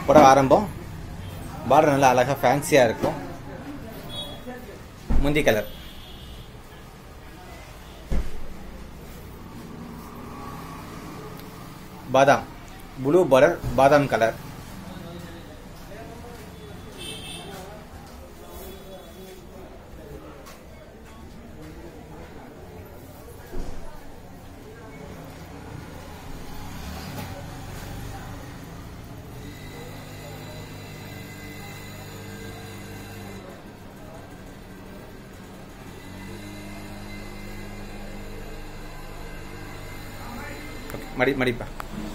புடவை ஆரம்பம். பார்டர் நல்லா அழகா ஃபேன்சியா இருக்கும். முந்தி கலர் பாதாம், ப்ளூ பார்டர், பாதாம் கலர். மடிப்பா.